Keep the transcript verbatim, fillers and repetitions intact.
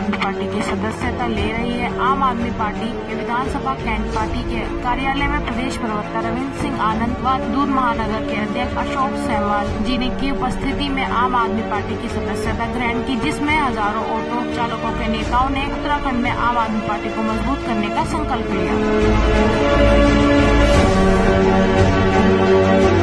आदमी पार्टी की सदस्यता ले रही है। आम आदमी पार्टी के विधानसभा कैंट पार्टी के कार्यालय में प्रदेश प्रवक्ता रविंद्र सिंह आनंद व दूर महानगर के अध्यक्ष अशोक सहवाल जी ने की उपस्थिति में आम आदमी पार्टी की सदस्यता ग्रहण की, जिसमें हजारों ऑटो चालकों के नेताओं ने उत्तराखंड में आम आदमी पार्टी को मजबूत करने का संकल्प लिया।